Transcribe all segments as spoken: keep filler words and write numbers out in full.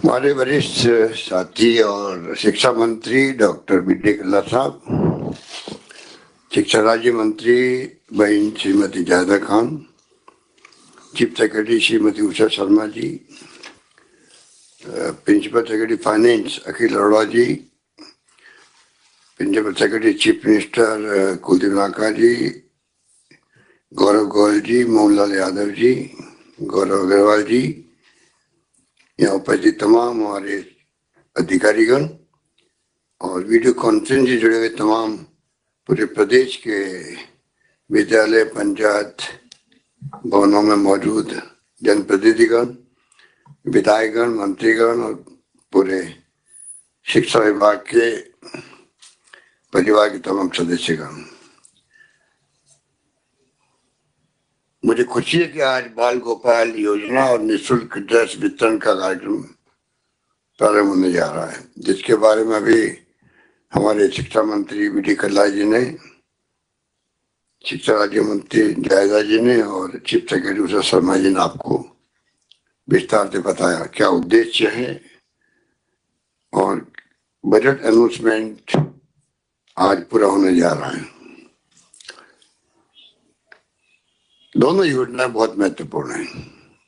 हमारे वरिष्ठ साथी और शिक्षा मंत्री डॉक्टर बी डी कल्ला साहब, शिक्षा राज्य मंत्री बहन Shrimati Zaida Khan, chief secretary Shrimati Usha Sharma ji, principal secretary finance Akhil Arora ji, principal secretary chief minister Kuldeep Naka ji, Gaurav Goyal जी, मोहनलाल यादव जी, गौरव अग्रवाल जी, यहाँ उपस्थित तमाम हमारे अधिकारीगण और वीडियो कॉन्फ्रेंस से जुड़े हुए तमाम पूरे प्रदेश के विद्यालय, पंचायत भवनों में मौजूद जनप्रतिनिधिगण, विधायकगण, मंत्रीगण और पूरे शिक्षा विभाग के परिवार के तमाम सदस्यगण, मुझे खुशी है कि आज बाल गोपाल योजना और निःशुल्क ड्रेस वितरण का कार्यक्रम प्रारंभ होने जा रहा है, जिसके बारे में अभी हमारे शिक्षा मंत्री बी डी कल्ला जी ने, शिक्षा राज्य मंत्री जायदा जी ने और चीफ सेक्रेटरी उषा शर्मा जी ने आपको विस्तार से बताया क्या उद्देश्य है। और बजट अनाउंसमेंट आज पूरा होने जा रहा है। दोनों योजनाएं बहुत महत्वपूर्ण हैं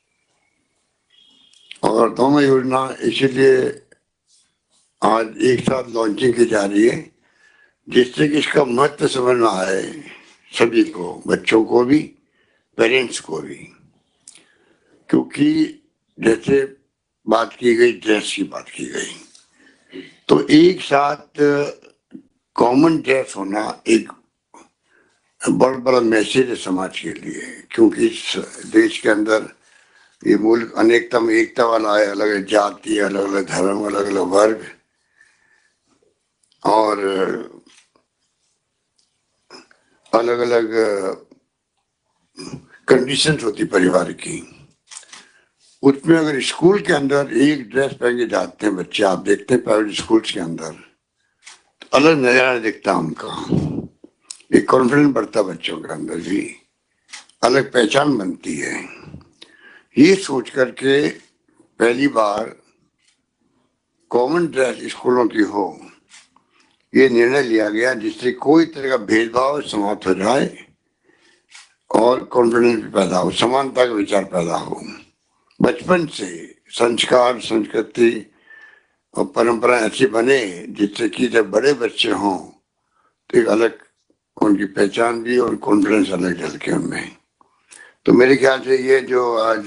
और दोनों योजना इसीलिए आज एक साथ लॉन्चिंग की जा रही है जिससे कि इसका महत्व समझ में आए सभी को, बच्चों को भी, पेरेंट्स को भी। क्योंकि जैसे बात की गई, ड्रेस की बात की गई, तो एक साथ कॉमन ड्रेस होना एक बहुत बड़ा मैसेज है समाज के लिए। क्योंकि इस देश के अंदर ये मुल्क अनेकता में एकता वाला है, अलग अलग जाति, अलग अलग धर्म, अलग अलग वर्ग और अलग अलग कंडीशंस होती परिवार की। उसमें अगर स्कूल के अंदर एक ड्रेस पहन के जाते हैं बच्चे, आप देखते हैं प्राइवेट स्कूल्स के अंदर, तो अलग नजारा दिखता है उनका, एक कॉन्फिडेंस बढ़ता बच्चों के अंदर भी, अलग पहचान बनती है। ये सोच करके पहली बार कॉमन ड्रेस स्कूलों की हो, ये निर्णय लिया गया जिससे कोई तरह का भेदभाव समाप्त हो जाए और कॉन्फिडेंस भी पैदा हो, समानता का विचार पैदा हो। बचपन से संस्कार, संस्कृति और परंपरा ऐसी बने जिससे कि जब बड़े बच्चे हों तो एक अलग उनकी पहचान भी और कॉन्फिडेंस अलग झलके उनमें। तो मेरे ख्याल से ये जो आज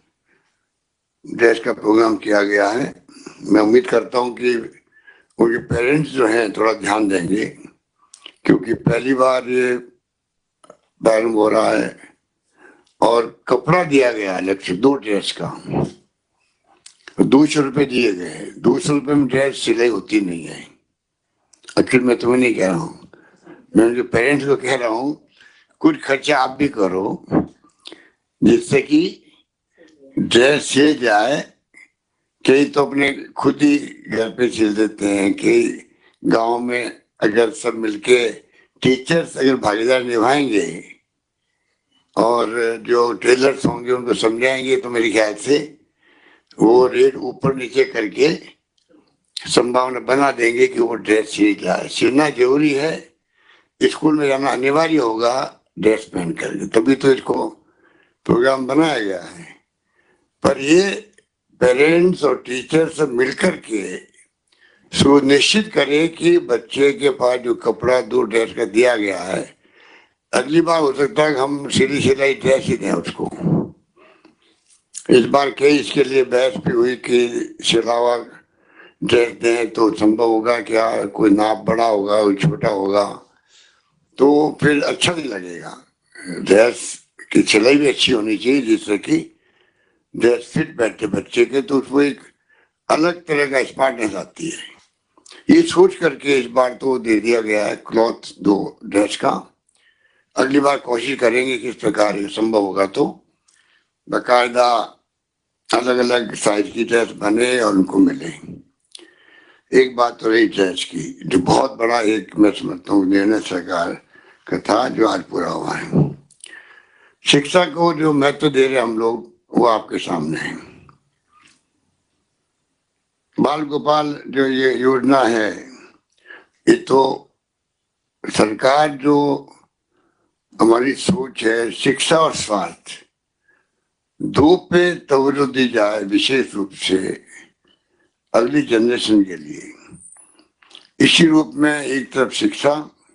ड्रेस का प्रोग्राम किया गया है, मैं उम्मीद करता हूँ कि उनके पेरेंट्स जो हैं थोड़ा ध्यान देंगे, क्योंकि पहली बार ये प्रारंभ हो रहा है और कपड़ा दिया गया अलग से दो ड्रेस का, दो सौ रुपये दिए गए। दो सौ रुपये में ड्रेस सिलाई होती नहीं है। एक्चुअली मैं तुम्हें नहीं कह रहा हूँ, मैं उनके पेरेंट्स को कह रहा हूँ कुछ खर्चा आप भी करो जिससे कि ड्रेस सिल जाए। कई तो अपने खुद ही घर पे सिल देते हैं, कई गांव में अगर सब मिलके टीचर्स अगर भागीदारी निभाएंगे और जो टेलर्स होंगे उनको समझाएंगे तो मेरे ख्याल से वो रेट ऊपर नीचे करके संभावना बना देंगे कि वो ड्रेस सिल जाए। सिलना जरूरी है, स्कूल में जाना अनिवार्य होगा ड्रेस पहन करके, तभी तो इसको प्रोग्राम बनाया गया है। पर ये पेरेंट्स और टीचर सब मिलकर के सुनिश्चित करें कि बच्चे के पास जो कपड़ा दो ड्रेस का दिया गया है, अगली बार हो सकता है हम सीधी सिलाई ड्रेस ही दें उसको। इस बार कई इसके लिए बहस भी हुई कि सिलावा ड्रेस दें तो संभव होगा क्या, कोई नाप बड़ा होगा, कोई छोटा होगा, तो फिर अच्छा नहीं लगेगा। ड्रेस की सिलाई भी अच्छी होनी चाहिए जिससे कि ड्रेस फिट बैठे बच्चे के, तो उसमें एक अलग तरह का स्मार्टनेस आती है। ये सोच करके इस बार तो दे दिया गया है क्लॉथ दो ड्रेस का। अगली बार कोशिश करेंगे किस प्रकार ये संभव होगा तो बाकायदा अलग अलग साइज की ड्रेस बने और उनको मिले। एक बात तो रही ड्रेस की, जो बहुत बड़ा एक मैं समझता हूँ निर्णय सरकार का था जो आज पूरा हुआ है। शिक्षा को जो महत्व दे रहे हम लोग वो आपके सामने है। बाल गोपाल जो ये योजना है, ये तो सरकार जो हमारी सोच है शिक्षा और स्वास्थ्य दो पे तवज्जो दी जाए विशेष रूप से अगली जनरेशन के लिए। इसी रूप में एक तरफ शिक्षा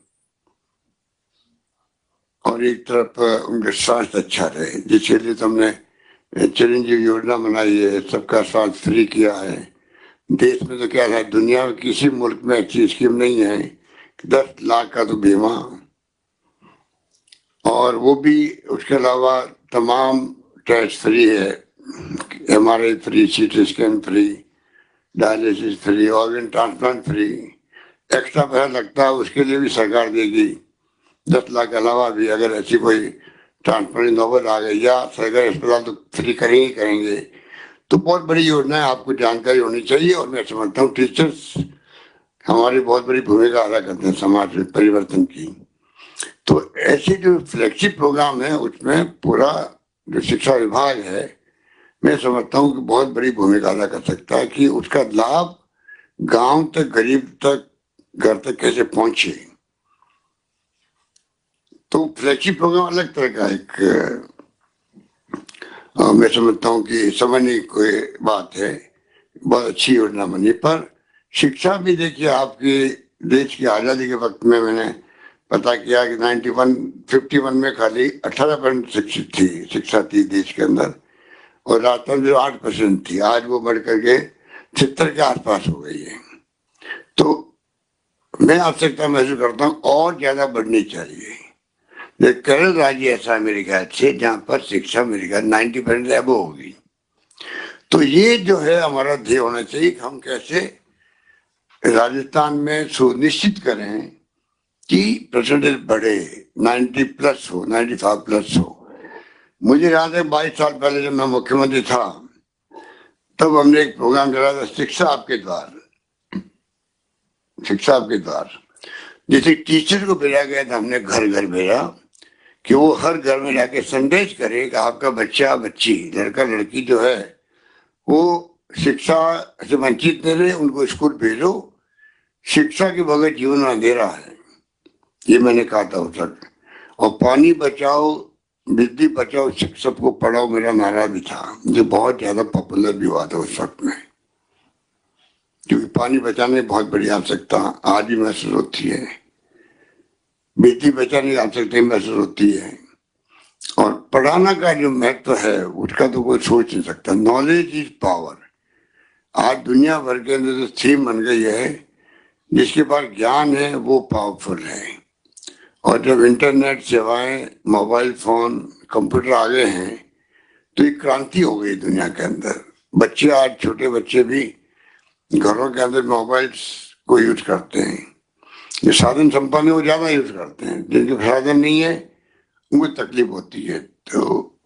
और एक तरफ उनका स्वास्थ्य अच्छा रहे, जिसके लिए तुमने चिरंजीव योजना बनाई है, सबका स्वास्थ्य फ्री किया है। देश में तो क्या है, दुनिया में किसी मुल्क में अच्छी स्कीम नहीं है, दस लाख का तो बीमा, और वो भी उसके अलावा तमाम टेस्ट फ्री है, M R I free, CT scan free, dialysis free, organ transplant free. Extra पैसा लगता है उसके लिए भी सरकार देगी, दस लाख के अलावा भी अगर ऐसी कोई ट्रांसप्लांट नौबत आ गई या सरकारी अस्पताल तो फ्री करेंगे करेंगे। तो बहुत बड़ी योजना है, आपको जानकारी होनी चाहिए। और मैं समझता हूँ टीचर्स हमारी बहुत बड़ी भूमिका अदा करते हैं समाज में परिवर्तन की। तो ऐसे जो फ्लैगशिप प्रोग्राम है उसमें पूरा जो शिक्षा विभाग है, मैं समझता हूँ कि बहुत बड़ी भूमिका अदा कर सकता है कि उसका लाभ गांव तक, गरीब तक, घर तक कैसे पहुंचे। तो फ्लैगशिप प्रोग्राम अलग तरह का एक आ, मैं समझता हूँ कि समझने की कोई बात है, बहुत अच्छी योजना बनी। पर शिक्षा भी देखिए, आपके देश की आज़ादी के वक्त में मैंने पता किया कि नाइन्टी वन फिफ्टी वन में खाली अठारह परसेंट शिक्षित थी, शिक्षा थी देश के अंदर, और राजस्थान में आठ परसेंट थी। आज वो बढ़ करके छिहत्तर के आसपास हो गई है। तो मैं आवश्यकता महसूस करता हूँ और ज्यादा बढ़नी चाहिए। केरल राज्य ऐसा मेरे ख्याल से जहाँ पर शिक्षा मेरे ख्याल नाइन्टी परसेंट एबो होगी। तो ये जो है हमारा ध्येय होना चाहिए कि हम कैसे राजस्थान में सुनिश्चित करें कि परसेंटेज बढ़े, नाइन्टी प्लस हो, नाइन्टी फाइव प्लस हो। मुझे याद है बाईस साल पहले जब मैं मुख्यमंत्री था तब हमने एक प्रोग्राम चलाया था, शिक्षा आपके द्वार, शिक्षा आपके द्वार। जैसे टीचर को भेजा गया था, हमने घर घर भेजा कि वो हर घर में जाके संदेश करे कि आपका बच्चा बच्ची, लड़का लड़की जो है वो शिक्षा से वंचित नहीं रहे, उनको स्कूल भेजो, शिक्षा के बगैर जीवन अंधेरा है, ये मैंने कहा था उस वक्त। और पानी बचाओ बिजली बचाओ सबको पढ़ाओ मेरा नारा भी था, जो बहुत ज्यादा पॉपुलर भी हुआ था उस वक्त में, क्योंकि पानी बचाने की बहुत बड़ी आवश्यकता आज भी महसूस होती है, बिजली बचाने की आवश्यकता महसूस होती है। और पढ़ाना का जो महत्व है उसका तो कोई सोच नहीं सकता। Knowledge is power. आज दुनिया भर के अंदर जो थीम बन गई है, जिसके पास ज्ञान है वो पावरफुल है। और जब इंटरनेट सेवाएं, मोबाइल फोन, कंप्यूटर आ गए हैं तो एक क्रांति हो गई दुनिया के अंदर। बच्चे आज, छोटे बच्चे भी घरों के अंदर मोबाइल्स को यूज करते हैं। जो साधन संपन्न है वो ज्यादा यूज करते हैं, जिनके साधन नहीं है उनको तकलीफ होती है। तो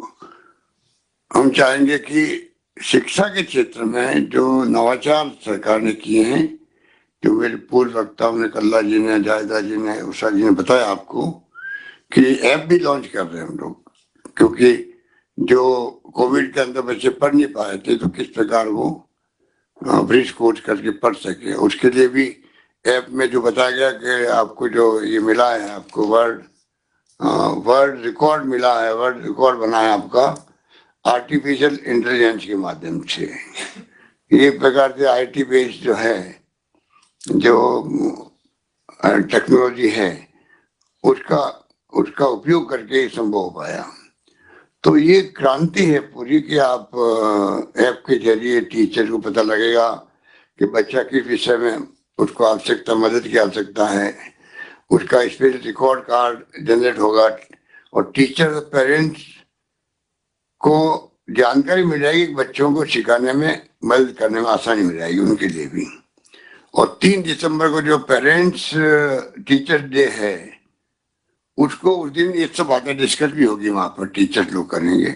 हम चाहेंगे कि शिक्षा के क्षेत्र में जो नवाचार सरकार ने किए हैं, जो मेरे पूर्व वक्ताओं ने, कल्ला जी ने, जायदा जी ने, उषा जी ने बताया आपको, कि ऐप भी लॉन्च कर रहे हैं हम लोग, क्योंकि जो कोविड के अंदर बच्चे पढ़ नहीं पाए थे तो किस प्रकार वो ब्रिज कोर्स करके पढ़ सके, उसके लिए भी ऐप में जो बताया गया कि आपको जो ये मिला है, आपको वर्ड वर्ड रिकॉर्ड मिला है, वर्ड रिकॉर्ड बना है आपका आर्टिफिशियल इंटेलिजेंस के माध्यम से। ये प्रकार से आई टी बेस्ड जो है, जो टेक्नोलॉजी है, उसका उसका उपयोग करके संभव हो पाया। तो ये क्रांति है पूरी कि आप ऐप के जरिए टीचर को पता लगेगा कि बच्चा किस विषय में उसको आवश्यकता, मदद की आवश्यकता है, उसका स्पेशल रिकॉर्ड कार्ड जनरेट होगा और टीचर और पेरेंट्स को जानकारी मिल जाएगी, बच्चों को सिखाने में, मदद करने में आसानी मिल जाएगी उनके लिए भी। और तीन दिसंबर को जो पेरेंट्स टीचर डे है, उसको उस दिन ये सब बातें डिस्कस भी होगी, वहां पर टीचर्स लोग करेंगे।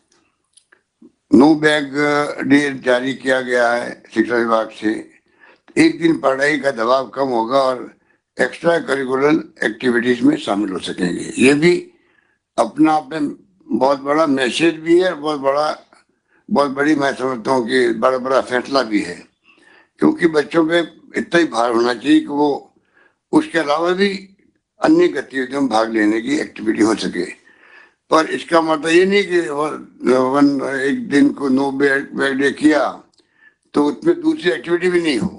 नो बैग डे जारी किया गया है शिक्षा विभाग से। एक दिन पढ़ाई का दबाव कम होगा और एक्स्ट्रा करिकुलर एक्टिविटीज में शामिल हो सकेंगे। ये भी अपना आप में बहुत बड़ा मैसेज भी है, बहुत बड़ा बहुत बड़ी मैं समझता हूँ कि बड़ा बड़ा फैसला भी है क्योंकि बच्चों पे इतना ही भार होना चाहिए कि वो उसके अलावा भी अन्य गतिविधियों में भाग लेने की एक्टिविटी हो सके। पर इसका मतलब ये नहीं कि वन एक दिन को नो बैग डे किया तो उसमें दूसरी एक्टिविटी भी नहीं हो,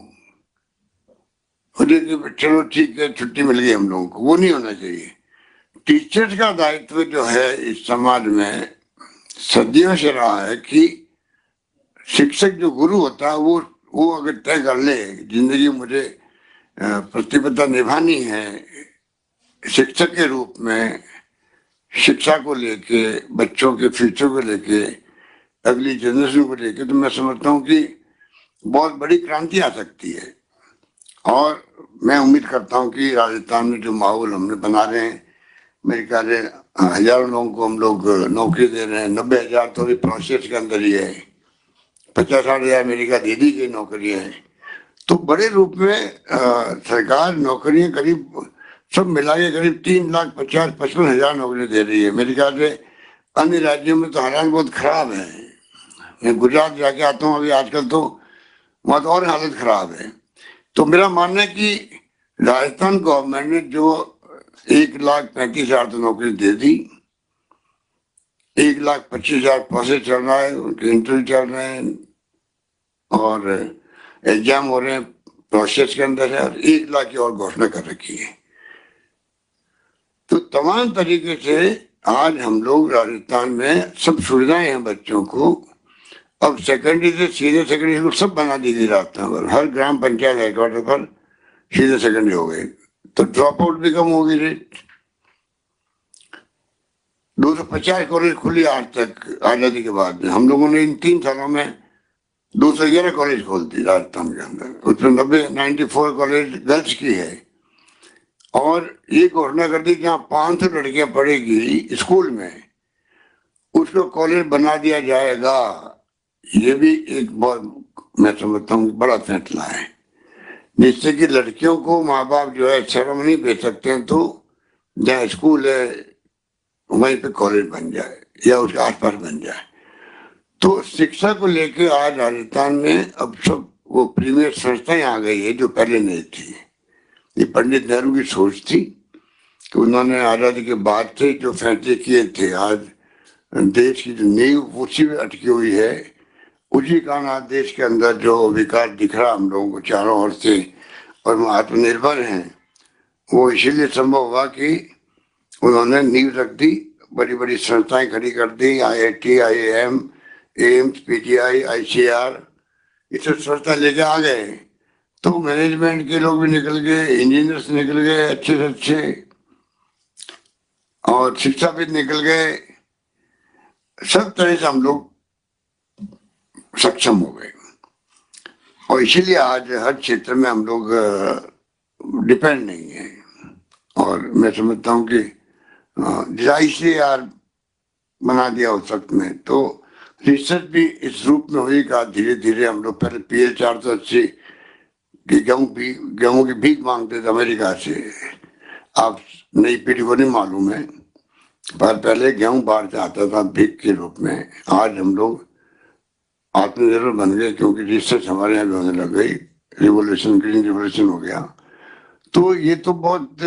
चलो ठीक है छुट्टी मिल गई हम लोगों को, वो नहीं होना चाहिए। टीचर्स का दायित्व जो है इस समाज में सदियों से रहा है कि शिक्षक जो गुरु होता है वो वो अगर तय कर ले जिंदगी मुझे प्रतिबद्धता निभानी है शिक्षक के रूप में, शिक्षा को लेके, बच्चों के फ्यूचर को लेके, अगली जनरेशन को लेके, तो मैं समझता हूँ कि बहुत बड़ी क्रांति आ सकती है। और मैं उम्मीद करता हूँ कि राजस्थान में जो माहौल हमने बना रहे हैं, मेरे ख्याल से हजारों लोगों को हम लोग नौकरी दे रहे हैं, नब्बे हजार तो भी प्रोसेस के अंदर ही है, पचास साठ हजार अमेरिका दे दी गई नौकरियां हैं। तो बड़े रूप में आ, सरकार नौकरियां करीब सब मिला के करीब तीन लाख पचास पचपन हजार नौकरी दे रही है। मेरे ख्याल से अन्य राज्यों में तो हालात बहुत खराब है। मैं गुजरात जाके आता हूँ अभी आजकल, तो वहां तो और हालत खराब है। तो मेरा मानना है कि राजस्थान गवर्नमेंट ने जो एक लाख पैंतीस हजार तो नौकरी दे दी, एक लाख पच्चीस हजार प्रोसेस चल रहा है, उनके इंटरव्यू चल रहे हैं और एग्जाम हो रहे हैं, प्रोसेस के अंदर है, और एक लाख की और घोषणा कर रखी है। तो तमाम तरीके से आज हम लोग राजस्थान में सब सुविधाएं हैं बच्चों को। अब सेकेंडरी से सीधे सेकेंडरी स्कूल सब बना दी गई राजस्थान पर, हर ग्राम पंचायत हेडक्वार्टर पर सीधे सेकेंडरी हो गए, तो ड्रॉप आउट भी कम होगी रेट। दो सौ पचास कॉलेज खुली आज तक आजादी के बाद में, हम लोगों ने इन तीन सालों में दो सौ ग्यारह कॉलेज खोल दी राजस्थान के अंदर, उसमें नब्बे नाइन्टी फोर कॉलेज गर्ल्स की है। और ये घोषणा कर दी जहाँ पांच सौ लड़कियां पढ़ेगी स्कूल में उसको कॉलेज बना दिया जाएगा। ये भी एक बहुत मैं समझता हूँ बड़ा फैसला है, जिससे कि लड़कियों को माँ बाप जो है शर्म नहीं भेज सकते हैं, तो जहाँ स्कूल है वहीं पे कॉलेज बन जाए या उसके आसपास बन जाए। तो शिक्षा को लेके आज राजस्थान में अब सब वो प्रीमियर संस्थाएं आ गई है जो पहले नहीं थी। ये पंडित नेहरू की सोच थी कि उन्होंने आजादी के बाद से जो फैसले किए थे, आज देश की जो नींव उसी में अटकी हुई है, उसी कारण आज देश के अंदर जो विकास दिख रहा हम लोगों को चारों ओर से, और हम आत्मनिर्भर हैं, वो इसीलिए संभव हुआ कि उन्होंने नींव रख दी, बड़ी बड़ी संस्थाएं खड़ी कर दी, I I T, I I M, AIIMS, PGI, ICR, ये सब संस्था लेके आ गए। तो मैनेजमेंट के लोग भी निकल गए, इंजीनियर्स निकल गए अच्छे से अच्छे, और शिक्षाविद निकल गए, सब तरह से हम लोग सक्षम हो गए। और इसीलिए आज हर क्षेत्र में हम लोग डिपेंड नहीं है। और मैं समझता हूँ कि डिजाइन से यार बना दिया उस वक्त में, तो रिसर्च भी इस रूप में हुई का धीरे धीरे हम लोग पहले पी एल चार सौ अस्सी की गेहूं भी गेहूं की भीख मांगते थे अमेरिका से। आप नई पीढ़ी को नहीं मालूम है, पर पहले गेहूं बाहर से आता था भीख के रूप में। आज हम लोग आत्मनिर्भर बन गए क्योंकि रिसर्च हमारे यहाँ भी होने लग गई, रिवोल्यूशन, ग्रीन रिवोल्यूशन हो गया। तो ये तो बहुत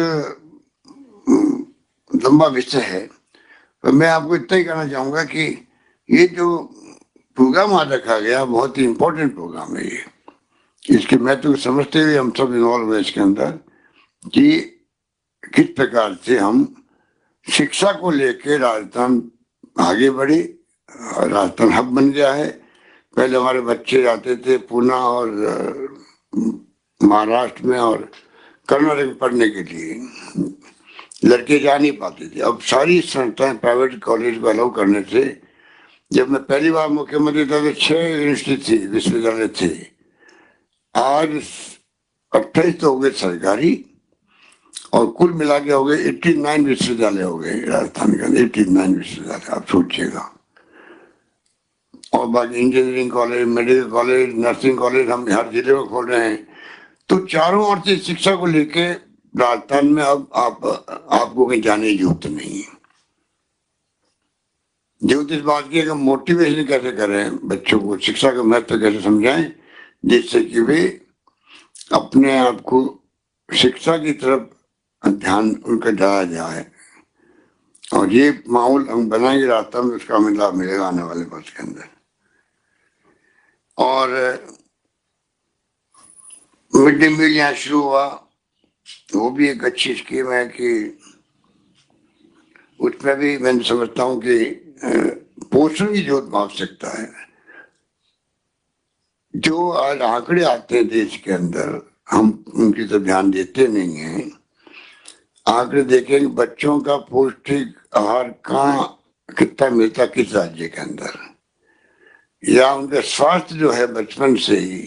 लंबा विषय है, पर मैं आपको इतना ही कहना चाहूंगा कि ये जो प्रोग्राम आज रखा गया बहुत ही इम्पोर्टेंट प्रोग्राम है। ये इसके महत्व को समझते हुए हम सब इन्वॉल्व हुए इसके अंदर कि किस प्रकार से हम शिक्षा को लेकर राजस्थान आगे बढ़े। राजस्थान हब बन गया है। पहले हमारे बच्चे जाते थे पूना और महाराष्ट्र में और कर्नाटक में पढ़ने के लिए, लड़के जा नहीं पाते थे। अब सारी संस्थाएं प्राइवेट कॉलेज को अलाउ करने से, जब मैं पहली बार मुख्यमंत्री था तो छह यूनिवर्सिटी थी, विश्वविद्यालय थे, आज अट्ठाईस तो हो गए सरकारी, और कुल मिला के हो गए नवासी विश्वविद्यालय हो गए राजस्थान के अंदर, नवासी विश्वविद्यालय आप सोचिएगा। और बाकी engineering college, medical college, nursing college हम हर जिले में खोल रहे हैं। तो चारों ओर से शिक्षा को लेके राजस्थान में अब आप आपको कहीं जाने की जरूरत नहीं है। जरूरत इस बात की है कि मोटिवेशन कैसे करें बच्चों को, शिक्षा का महत्व कैसे समझाएं, जिससे कि वे अपने आप को शिक्षा की तरफ ध्यान उनका डाला जाए, और ये माहौल हम बनाएंगे रास्ता में, उसका हमें लाभ मिलेगा आने वाले वर्ष के अंदर। और मिड डे मील यहाँ शुरू हुआ, वो भी एक अच्छी स्कीम है कि उसमें भी मैं समझता हूँ कि पोषण की जो आवश्यकता है, जो आज आंकड़े आते हैं देश के अंदर, हम उनकी तो ध्यान देते नहीं हैं। आंकड़े देखेंगे बच्चों का पौष्टिक आहार कहाँ कितना मिलता किस राज्य के अंदर, या उनका स्वास्थ्य जो है बचपन से ही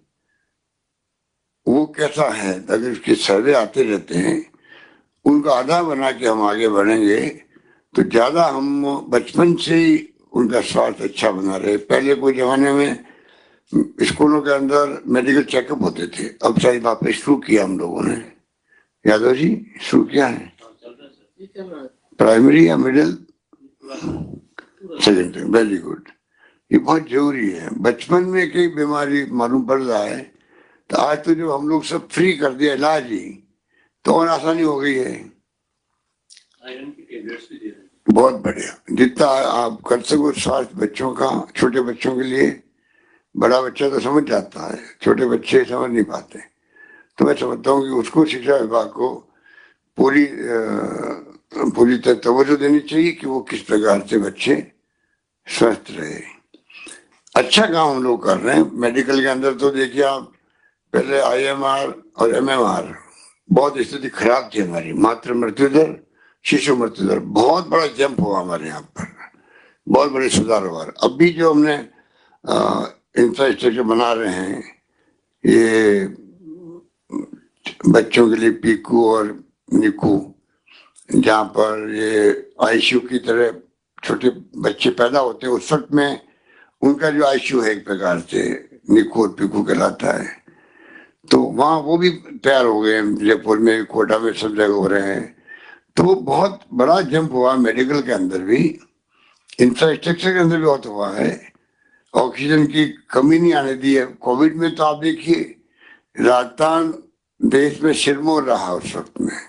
वो कैसा है, अगर उसके सर्वे आते रहते हैं, उनका आधार बना के हम आगे बढ़ेंगे तो ज्यादा हम बचपन से ही उनका स्वास्थ्य अच्छा बना रहे। पहले कोई जमाने में स्कूलों के अंदर मेडिकल चेकअप होते थे, अब शायद वापस शुरू किया हम लोगों ने, यादव जी शुरू किया है, प्राइमरी या मिडिल सेकेंडरी, वेरी गुड। ये बहुत जरूरी है, बचपन में कई बीमारी मालूम पड़ रहा है, तो आज तो जो हम लोग सब फ्री कर दिया इलाज ही, तो और आसानी हो गई है। बहुत बढ़िया, जितना आप कर सको स्वास्थ्य बच्चों का, छोटे बच्चों के लिए। बड़ा बच्चा तो समझ जाता है, छोटे बच्चे समझ नहीं पाते, तो मैं समझता हूँ कि उसको शिक्षा विभाग को पूरी पूरी तरह तवज्जो देनी चाहिए कि वो किस प्रकार से बच्चे स्वस्थ रहे। अच्छा काम हम लोग कर रहे हैं मेडिकल के अंदर। तो देखिए आप, पहले आई एम आर और एम एम आर बहुत स्थिति खराब थी हमारी, मातृ मृत्यु दर, शिशु मृत्यु दर, बहुत बड़ा जंप हुआ हमारे यहाँ पर, बहुत बड़े सुधार हुआ। अभी जो हमने इंफ्रास्ट्रक्चर बना रहे हैं, ये बच्चों के लिए पीकू और निकू, जहाँ पर ये आईसीयू की तरह छोटे बच्चे पैदा होते हैं, उस वक्त में उनका जो आईसीयू है एक प्रकार से निकू और पीकू कहलाता है। तो वहाँ वो भी तैयार हो गए, जयपुर में, कोटा में, सब जगह हो रहे हैं। तो बहुत बड़ा जंप हुआ मेडिकल के अंदर भी, इंफ्रास्ट्रक्चर के अंदर भी बहुत हुआ है। ऑक्सीजन की कमी नहीं आने दी है। कोविड में तो आप देखिए राजस्थान देश में सिरमौर रहा उस वक्त में।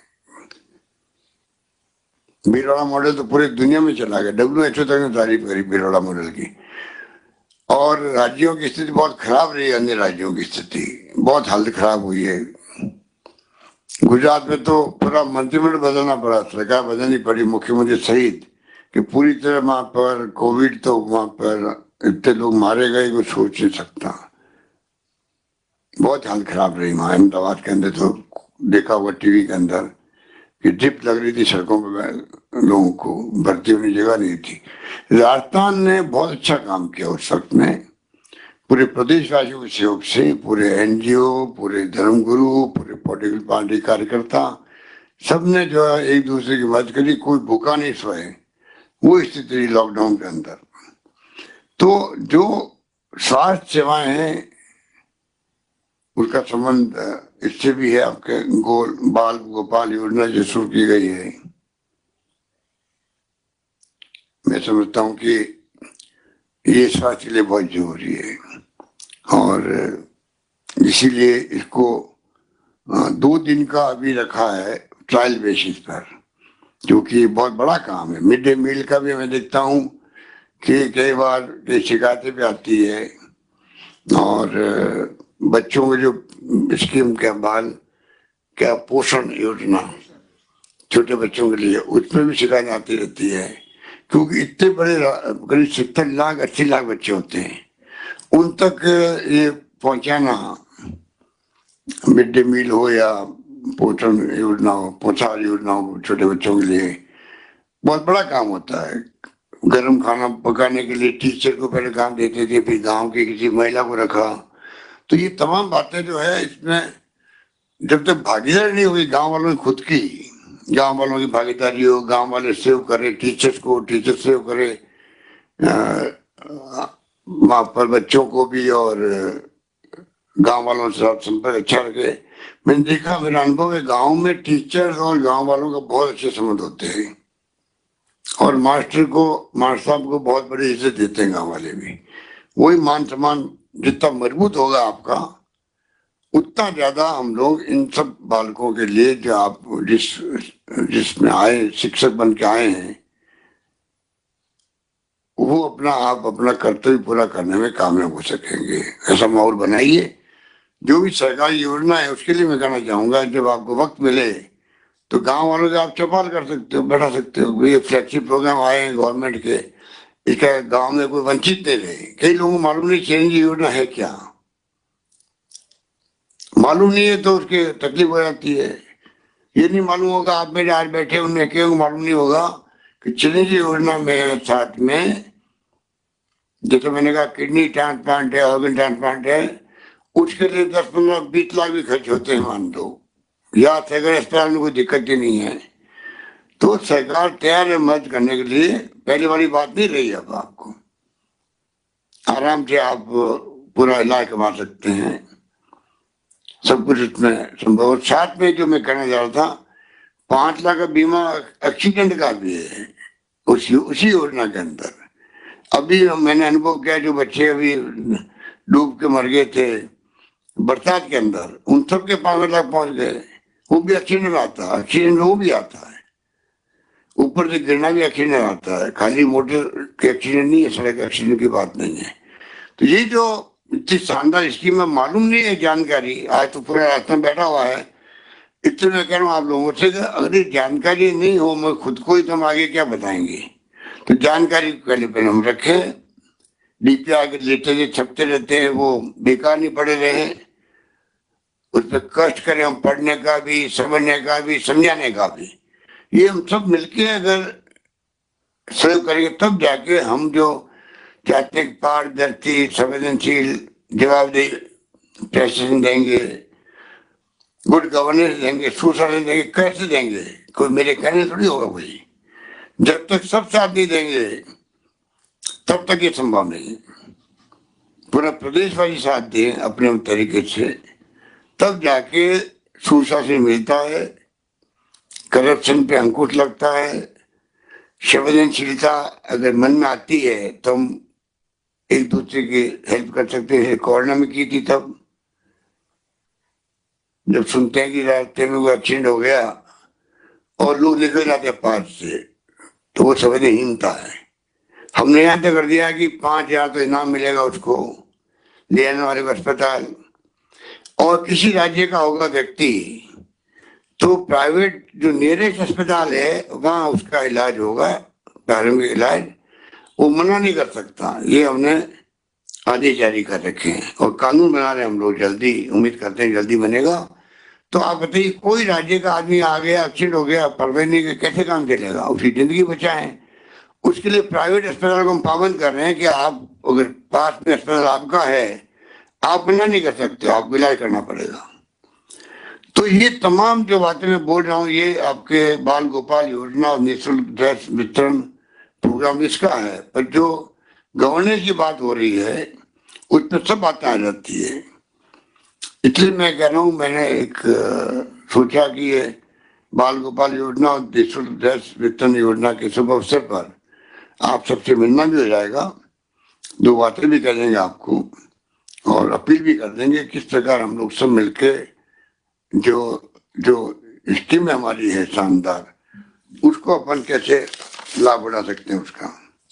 भीलवाड़ा मॉडल तो पूरी दुनिया में चला गया, डब्ल्यू एच ओ तक ने तारीफ करी भीलवाड़ा मॉडल की। और राज्यों की स्थिति बहुत खराब रही, अन्य राज्यों की स्थिति बहुत हालत खराब हुई है। गुजरात में तो पूरा मंत्रिमंडल बदलना पड़ा, सरकार बदलनी पड़ी मुख्यमंत्री सहित, कि पूरी तरह वहां पर कोविड, तो वहां पर इतने लोग मारे गए कुछ सोच नहीं सकता। बहुत हालत खराब रही वहां अहमदाबाद के अंदर, तो देखा हुआ टीवी के अंदर कि ड्रिप लग रही थी सड़कों पर, लोगों को भर्ती होने जगह नहीं थी। राजस्थान ने बहुत अच्छा काम किया उस वक्त में, पूरे प्रदेशवासियों के सहयोग से, पूरे एनजीओ, पूरे धर्मगुरु, पूरे पॉलिटिकल पार्टी कार्यकर्ता, सबने जो है एक दूसरे की मदद करी, कोई भूखा नहीं सोए, वो स्थिति रही लॉकडाउन के अंदर। तो जो स्वास्थ्य सेवाएं हैं उसका संबंध इससे भी है, आपके गोल बाल गोपाल योजना जो शुरू की गई है, मैं समझता हूँ कि ये स्वास्थ्य के लिए बहुत जरूरी है। और इसीलिए इसको दो दिन का अभी रखा है ट्रायल बेसिस पर, क्योंकि बहुत बड़ा काम है। मिड डे मील का भी मैं देखता हूँ कि कई बार कई शिकायतें भी आती है, और बच्चों में जो स्कीम क्या बाल क्या पोषण योजना छोटे बच्चों के लिए, उसमें भी शिकायत आती रहती है, क्योंकि इतने बड़े करीब सत्तर लाख अस्सी लाख बच्चे होते हैं, उन तक ये पहुंचाना, मिड डे मील हो या पोषण योजना हो, पोषाहार योजना हो छोटे बच्चों के लिए, बहुत बड़ा काम होता है। गर्म खाना पकाने के लिए टीचर को पहले काम देते थे, फिर गांव की किसी महिला को रखा। तो ये तमाम बातें जो है, इसमें जब तक भागीदारी नहीं हुई गांव वालों की, खुद की गांव वालों की भागीदारी हो, गांव वाले सेव करे टीचर्स को, टीचर सेव करे वहां पर बच्चों को भी, और गांव वालों से साथ संपर्क अच्छा रखे। मैंने देखा, मेरा अनुभव है, गांव में टीचर और गांव वालों का बहुत अच्छे संबंध होते हैं, और मास्टर को, मास्टर साहब को बहुत बड़ी इज्जत देते हैं गांव वाले भी। वही मान सम्मान जितना मजबूत होगा आपका, उतना ज्यादा हम लोग इन सब बालकों के लिए जो आप जिस जिसमें आए शिक्षक बन के आए हैं, वो अपना आप अपना कर्तव्य पूरा करने में कामयाब हो सकेंगे। ऐसा माहौल बनाइए। जो भी सरकारी योजना है उसके लिए मैं कहना चाहूंगा, जब आपको वक्त मिले तो गांव वालों से आप चौपाल कर सकते हो, बैठा सकते हो। ये फ्लैगशिप प्रोग्राम आए हैं गवर्नमेंट के, इसका गांव में कोई वंचित नहीं रहे। कई लोगों को मालूम नहीं चिरंजीवी योजना है क्या, मालूम नहीं है तो उसके तकलीफ हो जाती है। ये नहीं मालूम होगा, आप मेरे आज बैठे उन्हें क्यों मालूम नहीं होगा कि चिरंजीवी योजना मेरे साथ में, जैसे मैंने कहा किडनी ट्रांसप्लांट है, ऑर्गन ट्रांसप्लांट है, उसके लिए दस पंद्रह बीस लाख भी खर्च होते हैं मान लो, या सैकड़े अस्पताल में कोई दिक्कत ही नहीं है। तो सरकार तैयार है मदद करने के लिए, पहले वाली बात नहीं रही। अब आपको आराम से आप पूरा इलाज करवा सकते हैं, सब कुछ इसमें संभव। साथ में जो मैं कहना चाह रहा था, पांच लाख का बीमा एक्सीडेंट का भी है उसी उसी योजना के अंदर। अभी मैंने अनुभव किया, जो बच्चे अभी डूब के मर गए थे बरसात के अंदर, उन सब के पांच लाख पहुंच गए। वो भी एक्सीडेंट में आता है, एक्सीडेंट वो भी आता है, ऊपर से गिरना भी एक्सीडेंट आता है, खाली मोटर के एक्सीडेंट नहीं है, सड़क एक्सीडेंट की बात नहीं है। तो ये जो इतनी शानदार स्कीम है, मालूम नहीं है जानकारी, आज तो पूरा रास्ता बैठा हुआ है। इतने मैं कह रहा हूँ आप लोगों से, अगर ये जानकारी नहीं हो, मैं खुद को ही तो हम आगे क्या बताएंगे। तो जानकारी पहले पहले हम रखें। डीपी आगे लेते थे, छपते रहते हैं, वो बेकार नहीं पड़े रहे, उस पर कष्ट करें हम, पढ़ने का भी, समझने का भी, समझाने का भी। ये हम सब मिलके अगर सहयोग करेंगे तब जाके हम जो चाहते हैं पारदर्शी, संवेदनशील, जवाबदेही प्रशासन देंगे, गुड गवर्नेंस देंगे, सुशासन देंगे। कैसे देंगे, कोई मेरे कहने थोड़ी होगा कोई। जब तक सब साथ नहीं देंगे तब तक ये संभव नहीं। पूरा प्रदेशवासी साथ दें अपने तरीके से, तब जाके सुशासन मिलता है, करप्शन पे अंकुश लगता है, संवेदनशीलता अगर मन में आती है तो हम एक दूसरे की हेल्प कर सकते हैं। कोरोना में की थी, तब जब सुनते हैं कि रास्ते में कोई एक्सीडेंट हो गया और लोग निकल जाते पास से, तो वो संवेदनहीनता है। हमने यहाँ तक कर दिया कि पांच हजार तो इनाम मिलेगा उसको ले आने वाले को अस्पताल। और किसी राज्य का होगा व्यक्ति तो प्राइवेट जो नियरेस्ट अस्पताल है वहां उसका इलाज होगा, प्रारंभिक इलाज, वो मना नहीं कर सकता। ये हमने आदेश जारी कर रखे हैं और कानून बना रहे हैं हम लोग, जल्दी उम्मीद करते हैं जल्दी बनेगा। तो आप बताइए, कोई राज्य का आदमी आ गया, एक्सीडेंट हो गया, परवानी के कैसे काम चलेगा, उसकी जिंदगी बचाएं। उसके लिए प्राइवेट अस्पताल को हम पाबंद कर रहे हैं कि आप अगर पास में अस्पताल आपका है, आप मना नहीं कर सकते, आपको इलाज करना पड़ेगा। तो ये तमाम जो बातें मैं बोल रहा हूँ, ये आपके बाल गोपाल योजना और निःशुल्क ड्रेस वितरण प्रोग्राम इसका है। पर जो गवर्नेंस की बात हो रही है उसमें सब बातें आ जाती है। इसलिए मैं कह रहा हूँ, मैंने एक सोचा कि ये बाल गोपाल योजना और निःशुल्क ड्रेस वितरण योजना के शुभ अवसर पर आप सबसे मिलना भी हो जाएगा, दो बातें भी कर देंगे आपको और अपील भी कर देंगे किस प्रकार हम लोग सब मिलके जो जो स्कीम हमारी है शानदार, उसको अपन कैसे लाभ उठा सकते हैं उसका।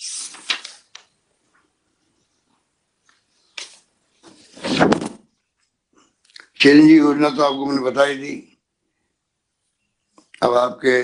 चिरंजीवी योजना तो आपको मैंने बता ही दी। अब आपके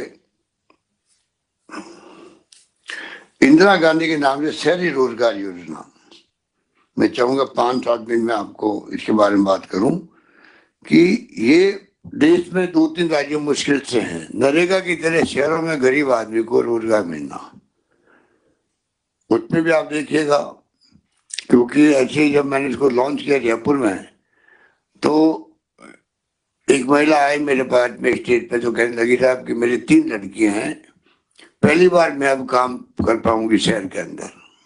इंदिरा गांधी के नाम से शहरी रोजगार योजना, मैं चाहूंगा पांच सात दिन में आपको इसके बारे में बात करूं कि ये देश में दो तीन राज्यों मुश्किल से हैं। नरेगा की तरह शहरों में गरीब आदमी को रोजगार मिलना, उसमें भी आप देखिएगा, क्योंकि ऐसे ही जब मैंने इसको लॉन्च किया जयपुर में, तो एक महिला आई मेरे पास में स्टेज पे, तो कहने लगी साहब कि मेरी तीन लड़कियां हैं, पहली बार मैं अब काम कर पाऊंगी शहर के अंदर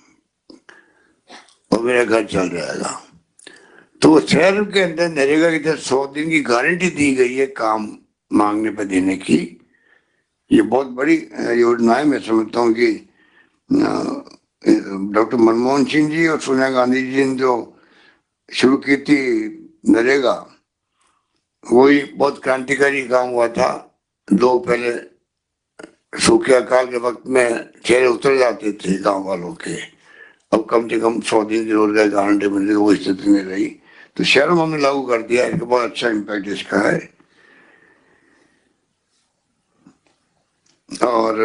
और मेरा घर चल जाएगा। तो शहर के अंदर नरेगा की तरफ सौ दिन की गारंटी दी गई है काम मांगने पर देने की। ये बहुत बड़ी योजना है। मैं समझता हूँ कि डॉक्टर मनमोहन सिंह जी और सोनिया गांधी जी ने जो शुरू की थी नरेगा, वही बहुत क्रांतिकारी काम हुआ था। लोग पहले सूखे अकाल के वक्त में चेहरे उतर जाते थे गांव वालों के, अब कम से कम सौ दिन की रोजगार गारंटी मिलने की वो स्थिति नहीं रही, तो शहरों में हमने लागू कर दिया। इसका बहुत अच्छा इम्पैक्ट इसका है। और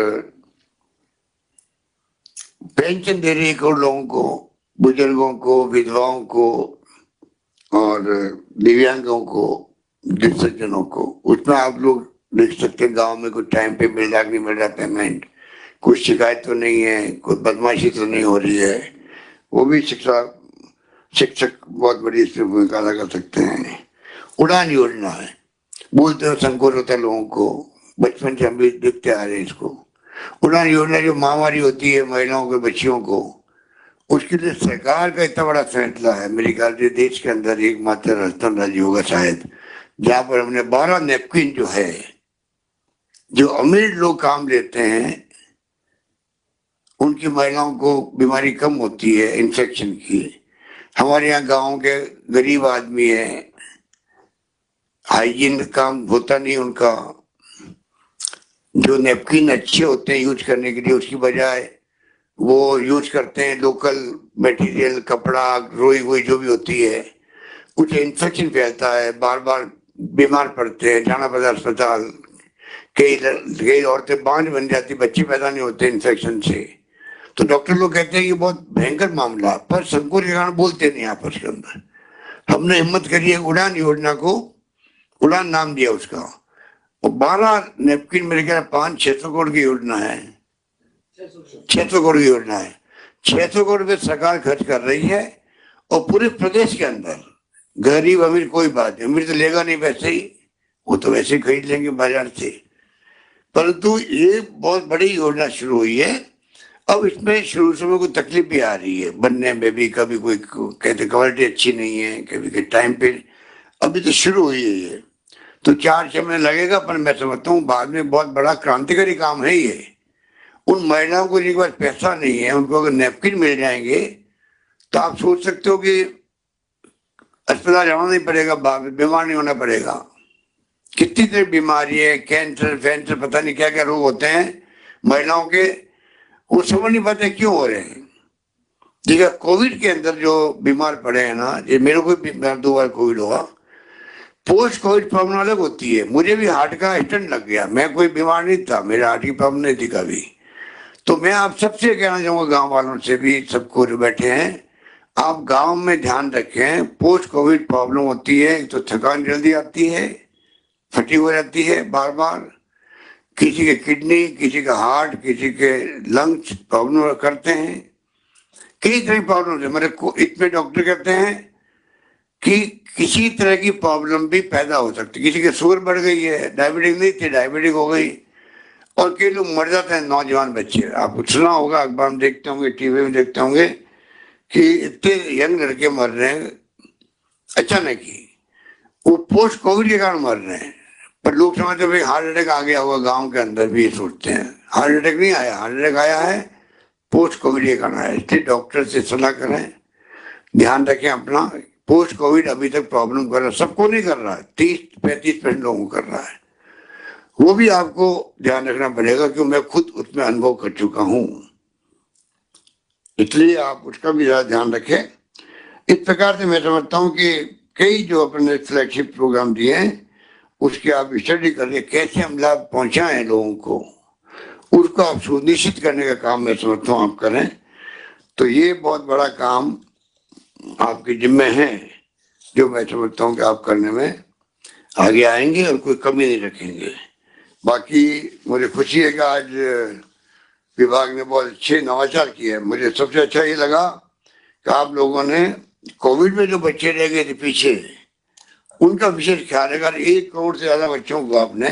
पेंशन दे रही है करोड़ लोगों को, बुजुर्गों को, विधवाओं को और दिव्यांगों को, दिव्यांगजनों को। उसमें आप लोग देख सकते हैं गांव में कुछ टाइम पे मिल रहा नहीं मिल रहा पेमेंट, कुछ शिकायत तो नहीं है, कोई बदमाशी तो नहीं हो रही है, वो भी शिक्षा शिक्षक बहुत बड़ी इसमें भूमिका अदा कर सकते हैं। उड़ान योजना है, बोलते हो संकोच होता है लोगों को, बचपन से हम भी देखते आ रहे हैं इसको। उड़ान योजना जो महामारी होती है महिलाओं के बच्चियों को, उसके लिए सरकार का इतना बड़ा फैसला है। मेरे ख्याल से देश के अंदर एकमात्र राजस्थान राज्य होगा शायद जहां पर हमने बारह नेपकिन जो है, जो अमीर लोग काम लेते हैं उनकी महिलाओं को बीमारी कम होती है इन्फेक्शन की। हमारे यहाँ गांव के गरीब आदमी है, हाइजीन काम होता नहीं उनका, जो नेपकिन अच्छे होते हैं यूज करने के लिए उसकी बजाय वो यूज करते हैं लोकल मटेरियल, कपड़ा, रोई हुई जो भी होती है, कुछ इन्फेक्शन फैलता है, बार बार बीमार पड़ते हैं, जाना पड़ता है अस्पताल। कई कई औरतें बांझ बन जाती, बच्चे पैदा नहीं होते इन्फेक्शन से। तो डॉक्टर लोग कहते हैं कि बहुत भयंकर मामला, पर संकोच के कारण बोलते नहीं आपस के अंदर। हमने हिम्मत करी है, उड़ान योजना को उड़ान नाम दिया उसका, और बारह नेपकिन मेरे ख्याल पांच छह सौ करोड़ की योजना है, छह सौ करोड़ की योजना है। छह सौ करोड़ रुपये सरकार खर्च कर रही है और पूरे प्रदेश के अंदर गरीब अमीर कोई बात नहीं, अमीर तो लेगा नहीं वैसे ही, वो तो वैसे ही खरीद लेंगे बाजार से। परंतु ये बहुत बड़ी योजना शुरू हुई है। अब इसमें शुरू शुरू में कोई तकलीफ भी आ रही है बनने में भी, कभी कोई कहते क्वालिटी अच्छी नहीं है, कभी के टाइम पे, अभी तो शुरू हुई है ये, तो चार छह महीने लगेगा, पर मैं समझता हूँ बाद में बहुत बड़ा क्रांतिकारी काम है ये। उन महिलाओं को जिनके पास पैसा नहीं है उनको अगर नेपकिन मिल जाएंगे तो आप सोच सकते हो कि अस्पताल जाना नहीं पड़ेगा, बीमार नहीं होना पड़ेगा। कितनी तरह बीमारी है, कैंसर फैंसर पता नहीं क्या क्या रोग होते हैं महिलाओं के, वो समझ नहीं पाते क्यों हो रहे हैं। ठीक है, कोविड के अंदर जो बीमार पड़े हैं ना, ये मेरे को भी दो बार कोविड हुआ, पोस्ट कोविड प्रॉब्लम अलग होती है। मुझे भी हार्ट का स्टेंट लग गया, मैं कोई बीमार नहीं था, मेरे हार्ट की प्रॉब्लम नहीं थी कभी। तो मैं आप सबसे कहना चाहूंगा, गांव वालों से भी, सबको जो बैठे हैं, आप गांव में ध्यान रखें। पोस्ट कोविड प्रॉब्लम होती है तो थकान जल्दी आती है, फटी हो जाती है बार बार, किसी के किडनी, किसी का हार्ट, किसी के लंग्स प्रॉब्लम करते हैं, कई तरह की प्रॉब्लम है। मेरे को इतने डॉक्टर कहते हैं कि किसी तरह की प्रॉब्लम भी पैदा हो सकती, किसी की शुगर बढ़ गई है, डायबिटिक नहीं थी डायबिटिक हो गई, और कई लोग मर जाते हैं नौजवान बच्चे। आपको सुना होगा, अखबार में देखते होंगे, टीवी में देखते होंगे कि इतने यंग लड़के मर रहे हैं अचानक ही, वो पोस्ट कोविड के कारण मर रहे हैं। पर लोग समझते भाई हार्ट अटैक आ गया होगा, गांव के अंदर भी ये सोचते हैं। हार्ट अटैक नहीं आया, हार्ट अटैक आया है पोस्ट कोविड के कारण आया। इसलिए डॉक्टर से सलाह करें, ध्यान रखें अपना। पोस्ट कोविड अभी तक प्रॉब्लम कर रहा है, सबको नहीं कर रहा है, तीस पैंतीस परसेंट लोगों को कर रहा है, वो भी आपको ध्यान रखना पड़ेगा, क्योंकि मैं खुद उसमें अनुभव कर चुका हूं, इसलिए आप उसका भी ज्यादा ध्यान रखें। इस प्रकार से मैं समझता हूं कि कई जो अपने फ्लैगशिप प्रोग्राम दिए हैं उसके आप स्टडी करिए, कैसे हम लाभ पहुंचाएं लोगों को, उसको आप सुनिश्चित करने का काम मैं समझता हूँ आप करें। तो ये बहुत बड़ा काम आपके जिम्मे है, जो मैं समझता हूँ कि आप करने में आगे आएंगे और कोई कमी नहीं रखेंगे। बाकी मुझे खुशी है कि आज विभाग ने बहुत अच्छे नवाचार किए हैं। मुझे सबसे अच्छा ये लगा कि आप लोगों ने कोविड में जो बच्चे रह गए थे पीछे, उनका विशेष ख्याल रखा। एक करोड़ से ज्यादा बच्चों को आपने,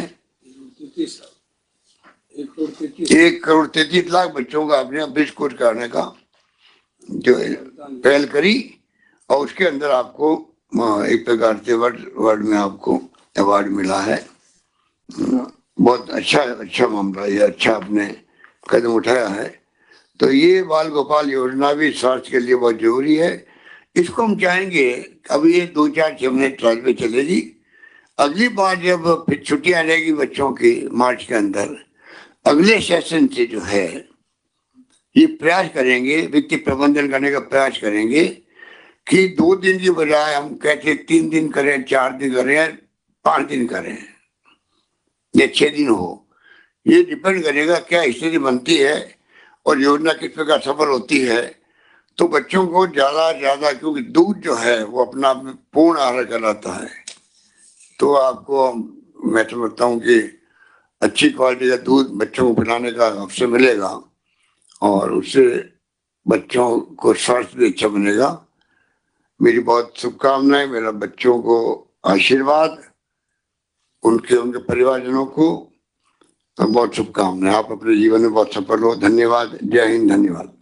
एक करोड़ तैतीस लाख बच्चों का आपने बिस्कुट करने का जो पहल करी, और उसके अंदर आपको एक प्रकार से वर्ल्ड वर्ल्ड में आपको अवार्ड मिला है। बहुत अच्छा अच्छा मामला, ये अच्छा आपने कदम उठाया है। तो ये बाल गोपाल योजना भी स्वास्थ्य के लिए बहुत जरूरी है। इसको हम चाहेंगे अब ये दो चार छह महीने ट्रायल में चलेगी। अगली बार जब फिर छुट्टियां रहेगी बच्चों की मार्च के अंदर, अगले सेशन से जो है ये प्रयास करेंगे, वित्तीय प्रबंधन करने का प्रयास करेंगे कि दो दिन की बजाय हम कहते तीन दिन करें, चार दिन करें, पांच दिन करें या छह दिन हो। ये डिपेंड करेगा क्या स्थिति बनती है और योजना किस प्रकार सफल होती है। तो बच्चों को ज्यादा ज्यादा, क्योंकि दूध जो है वो अपना पूर्ण आहार कहलाता है, तो आपको मैं समझता हूँ कि अच्छी क्वालिटी का दूध बच्चों को पिलाने का अवसर मिलेगा और उससे बच्चों को स्वास्थ्य भी अच्छा बनेगा। मेरी बहुत शुभकामनाएं, मेरा बच्चों को आशीर्वाद, उनके उनके परिवारजनों को बहुत शुभकामनाएं। आप अपने जीवन में बहुत सफल हो। धन्यवाद। जय हिंद। धन्यवाद।